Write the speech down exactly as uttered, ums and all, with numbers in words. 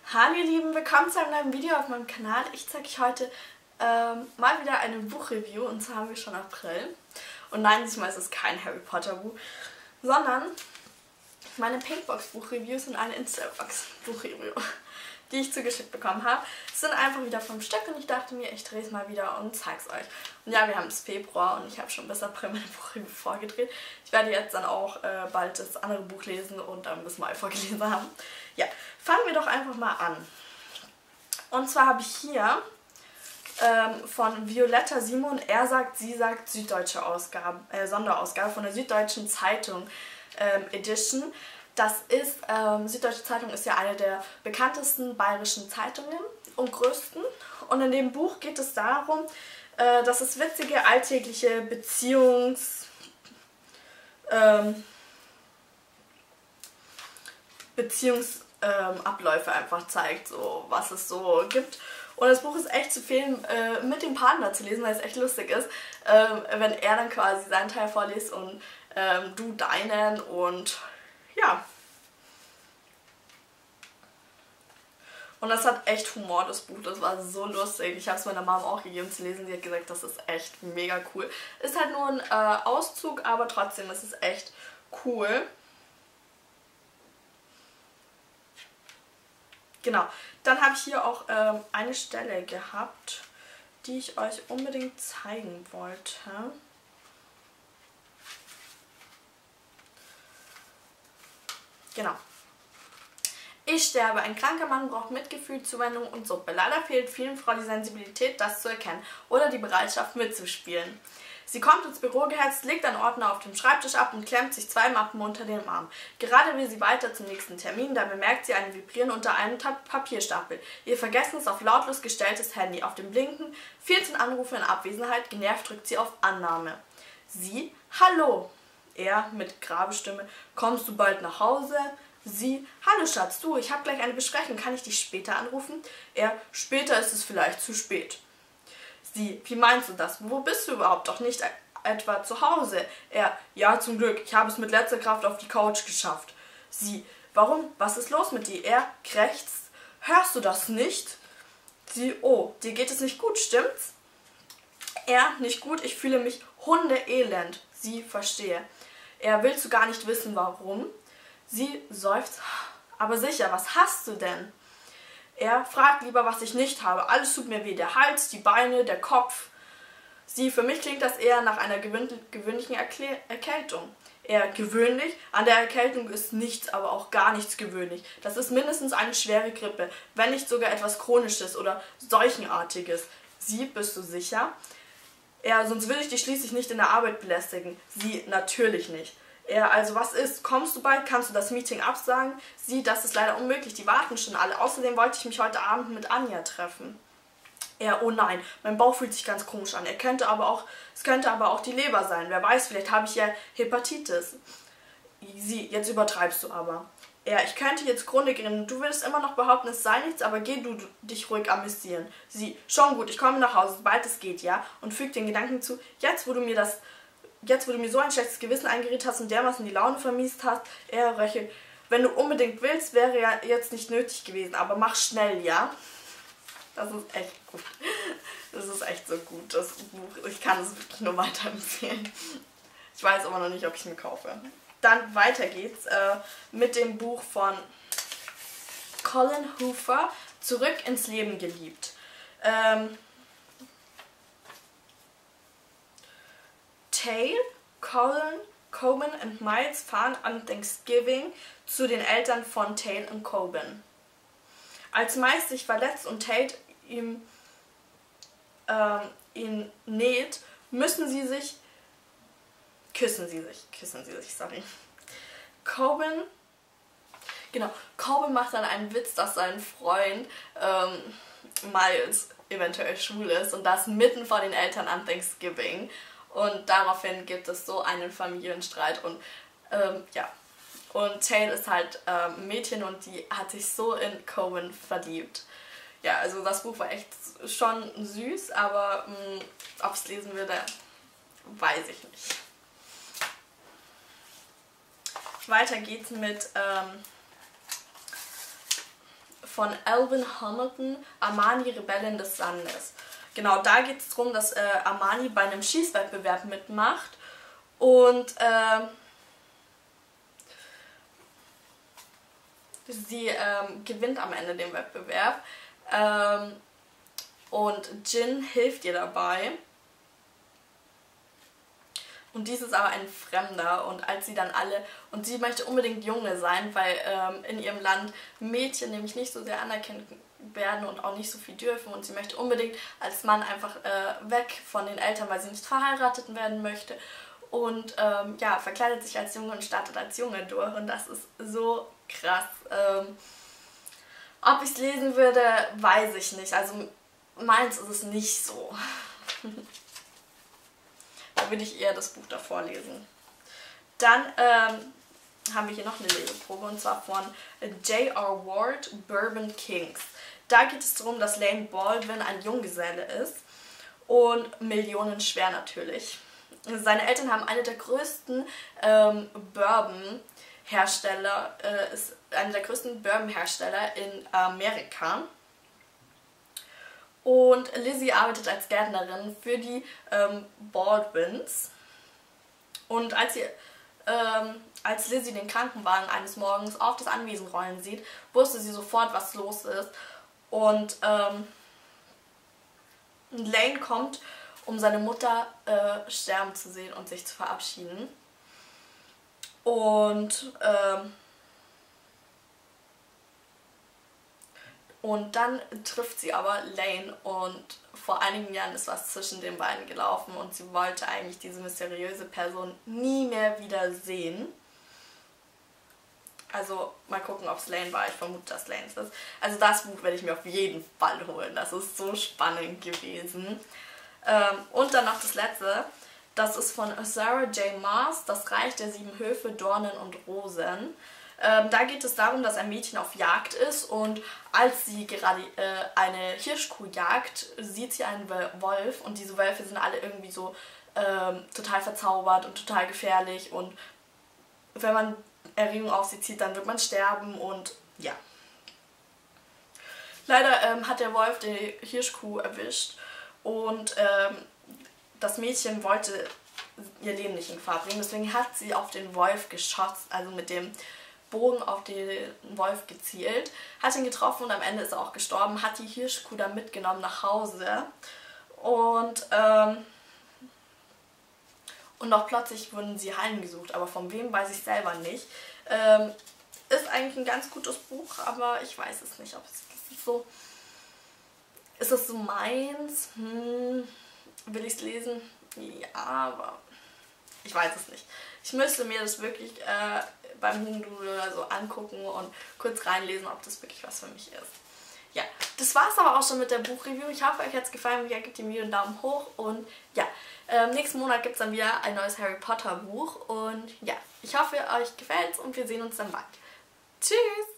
Hallo ihr Lieben, willkommen zu einem neuen Video auf meinem Kanal. Ich zeige euch heute ähm, mal wieder eine Buchreview, und zwar haben wir schon April. Und nein, diesmal ist es kein Harry Potter Buch, sondern meine Pinkbox Buchreviews und eine Instabox Buchreview, die ich zugeschickt bekommen habe. Es sind einfach wieder fünf Stück und ich dachte mir, ich drehe es mal wieder und zeige es euch. Und ja, wir haben es Februar und ich habe schon bis April meine Buchreview vorgedreht. Ich werde jetzt dann auch äh, bald das andere Buch lesen und dann bis Mai vorgelesen haben. Ja, fangen wir doch einfach mal an. Und zwar habe ich hier ähm, von Violetta Simon, er sagt, sie sagt, süddeutsche Ausgabe, äh, Sonderausgabe von der Süddeutschen Zeitung ähm, Edition. Das ist, ähm, Süddeutsche Zeitung ist ja eine der bekanntesten bayerischen Zeitungen und größten. Und in dem Buch geht es darum, äh, dass es witzige, alltägliche Beziehungs... Ähm, Beziehungsabläufe ähm, einfach zeigt, so was es so gibt. Und das Buch ist echt zu empfehlen, äh, mit dem Partner zu lesen, weil es echt lustig ist, ähm, wenn er dann quasi seinen Teil vorliest und ähm, du deinen und ja. Und das hat echt Humor, das Buch, das war so lustig. Ich habe es meiner Mom auch gegeben zu lesen, sie hat gesagt, das ist echt mega cool. Ist halt nur ein äh, Auszug, aber trotzdem ist es echt cool. Genau, dann habe ich hier auch ähm, eine Stelle gehabt, die ich euch unbedingt zeigen wollte. Genau. Ich sterbe. Ein kranker Mann braucht Mitgefühl, Zuwendung und Suppe. Leider fehlt vielen Frauen die Sensibilität, das zu erkennen oder die Bereitschaft mitzuspielen. Sie kommt ins Büro gehetzt, legt einen Ordner auf dem Schreibtisch ab und klemmt sich zwei Mappen unter den Arm. Gerade will sie weiter zum nächsten Termin, da bemerkt sie ein Vibrieren unter einem Papierstapel. Ihr vergessenes, auf lautlos gestelltes Handy. Auf dem Blinken, vierzehn Anrufe in Abwesenheit, genervt drückt sie auf Annahme. Sie, hallo. Er mit Grabestimme, kommst du bald nach Hause? Sie, hallo Schatz, du, ich habe gleich eine Besprechung, kann ich dich später anrufen? Er, später ist es vielleicht zu spät. Sie, wie meinst du das? Wo bist du überhaupt? Doch nicht etwa zu Hause? Er, ja zum Glück, ich habe es mit letzter Kraft auf die Couch geschafft. Sie, warum? Was ist los mit dir? Er krächzt, hörst du das nicht? Sie, oh, dir geht es nicht gut, stimmt's? Er, nicht gut, ich fühle mich hundeelend. Sie, verstehe. Er, willst du gar nicht wissen, warum? Sie seufzt, aber sicher, was hast du denn? Er fragt lieber, was ich nicht habe. Alles tut mir weh, der Hals, die Beine, der Kopf. Sie, für mich klingt das eher nach einer gewöhnlichen Erklä Erkältung. Er, gewöhnlich? An der Erkältung ist nichts, aber auch gar nichts gewöhnlich. Das ist mindestens eine schwere Grippe, wenn nicht sogar etwas Chronisches oder Seuchenartiges. Sie, bist du sicher? Er, sonst will ich dich schließlich nicht in der Arbeit belästigen. Sie, natürlich nicht. Er, also was ist? Kommst du bald? Kannst du das Meeting absagen? Sie, das ist leider unmöglich, die warten schon alle. Außerdem wollte ich mich heute Abend mit Anja treffen. Er, oh nein, mein Bauch fühlt sich ganz komisch an. Er könnte aber auch, es könnte aber auch die Leber sein. Wer weiß, vielleicht habe ich ja Hepatitis. Sie, jetzt übertreibst du aber. Er, ich könnte jetzt Grunde gehen. Du würdest immer noch behaupten, es sei nichts, aber geh du dich ruhig amüsieren. Sie, schon gut, ich komme nach Hause, sobald es geht, ja? Und fügt den Gedanken zu, jetzt wo du mir das... Jetzt, wo du mir so ein schlechtes Gewissen eingeredet hast und dermaßen die Laune vermiest hast, er röchelt, wenn du unbedingt willst, wäre ja jetzt nicht nötig gewesen, aber mach schnell, ja? Das ist echt gut. Das ist echt so gut, das Buch. Ich kann es wirklich nur weiterempfehlen. Ich weiß aber noch nicht, ob ich es mir kaufe. Dann weiter geht's äh, mit dem Buch von Colin Hoover, Zurück ins Leben geliebt. Ähm... Tale, Colin, Coben und Miles fahren an Thanksgiving zu den Eltern von Tale und Coben. Als Miles sich verletzt und Tate ihm ähm, ihn näht, müssen sie sich küssen sie sich, küssen sie sich, sorry. Coben, genau, Coben macht dann einen Witz, dass sein Freund ähm, Miles eventuell schwul ist und das mitten vor den Eltern an Thanksgiving. Und daraufhin gibt es so einen Familienstreit und ähm, ja. Und Tale ist halt ähm, ein Mädchen und die hat sich so in Coben verliebt. Ja, also das Buch war echt schon süß, aber ob es lesen würde, weiß ich nicht. Weiter geht's mit ähm, von Alvin Hamilton, Armani Rebellin des Sandes. Genau, da geht es darum, dass äh, Armani bei einem Schießwettbewerb mitmacht und äh, sie ähm, gewinnt am Ende den Wettbewerb ähm, und Jin hilft ihr dabei. Und dies ist aber ein Fremder und als sie dann alle, und sie möchte unbedingt Junge sein, weil ähm, in ihrem Land Mädchen nämlich nicht so sehr anerkannt werden und auch nicht so viel dürfen und sie möchte unbedingt als Mann einfach äh, weg von den Eltern, weil sie nicht verheiratet werden möchte und ähm, ja, verkleidet sich als Junge und startet als Junge durch und das ist so krass. Ähm, ob ich es lesen würde, weiß ich nicht, also meins ist es nicht so. Da würde ich eher das Buch davor lesen. Dann ähm, haben wir hier noch eine Leseprobe und zwar von J R Ward, Bourbon Kings. Da geht es darum, dass Lane Baldwin ein Junggeselle ist und millionenschwer natürlich. Seine Eltern haben eine der größten ähm, Bourbon-Hersteller, äh, ist einer der größten Bourbon-Hersteller in Amerika. Und Lizzie arbeitet als Gärtnerin für die ähm, Baldwins. Und als, sie, ähm, als Lizzie den Krankenwagen eines Morgens auf das Anwesen rollen sieht, wusste sie sofort, was los ist. Und ähm, Lane kommt, um seine Mutter äh, sterben zu sehen und sich zu verabschieden. Und ähm, Und dann trifft sie aber Lane und vor einigen Jahren ist was zwischen den beiden gelaufen und sie wollte eigentlich diese mysteriöse Person nie mehr wieder sehen. Also mal gucken, ob es Lane war. Ich vermute, dass Lane es ist. Also das Buch werde ich mir auf jeden Fall holen. Das ist so spannend gewesen. Ähm, und dann noch das letzte. Das ist von Sarah J. Maas, Das Reich der sieben Höfe, Dornen und Rosen. Ähm, da geht es darum, dass ein Mädchen auf Jagd ist und als sie gerade äh, eine Hirschkuh jagt, sieht sie einen Wolf und diese Wölfe sind alle irgendwie so ähm, total verzaubert und total gefährlich und wenn man Erregung auf sie zieht, dann wird man sterben und ja. Leider ähm, hat der Wolf die Hirschkuh erwischt und ähm, das Mädchen wollte ihr Leben nicht in Gefahr bringen, deswegen hat sie auf den Wolf geschossen, also mit dem Bogen auf den Wolf gezielt, hat ihn getroffen und am Ende ist er auch gestorben, hat die Hirschkuh dann mitgenommen nach Hause und ähm, und auch plötzlich wurden sie heimgesucht, aber von wem weiß ich selber nicht. Ähm, ist eigentlich ein ganz gutes Buch, aber ich weiß es nicht, ob es ist so, ist es so meins? Hm, will ich es lesen? Ja, aber ich weiß es nicht. Ich müsste mir das wirklich äh, beim Hugendubel oder so angucken und kurz reinlesen, ob das wirklich was für mich ist. Ja, das war es aber auch schon mit der Buchreview. Ich hoffe, euch hat es gefallen. Ja, gebt dem Video einen Daumen hoch und ja, ähm, nächsten Monat gibt es dann wieder ein neues Harry Potter Buch und ja, ich hoffe, euch gefällt es und wir sehen uns dann bald. Tschüss!